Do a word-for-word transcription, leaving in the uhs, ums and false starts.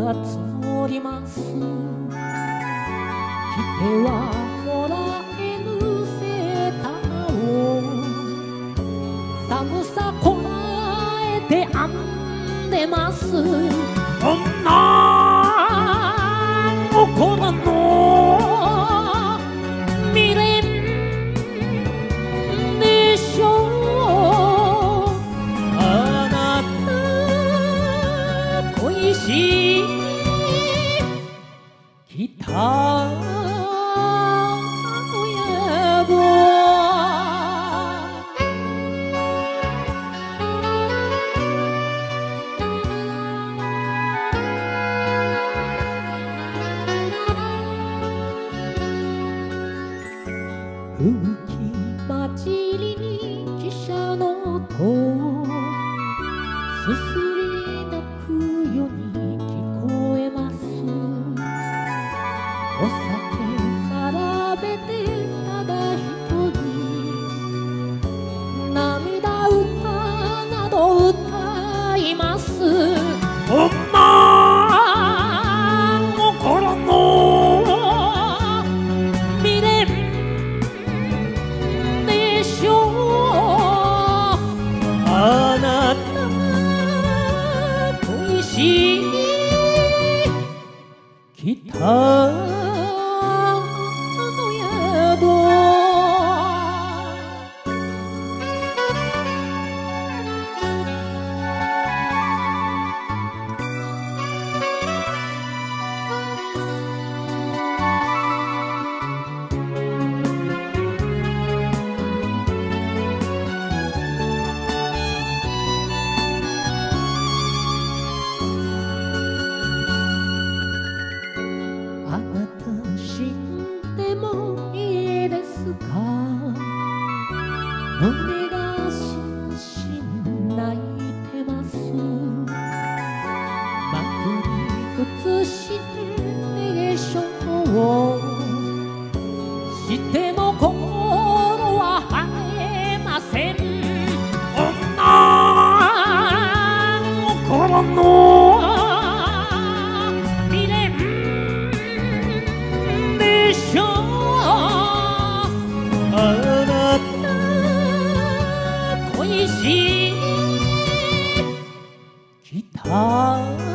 が募ります。来てはもらえぬセーターを寒さこらえて編んでます。女心の未練でしょう。あなた恋しい北の宿。吹雪混じりに汽車の音すすり泣くように聞こえます。お酒並べてただ一人涙歌など歌います。女心の未練でしょう。あなた恋しい北の宿。あなた死んでもいいですか。胸がしんしん泣いてます。幕に移してネゲションをしても心は晴れません。女心の未練でしょう。あなた恋しい北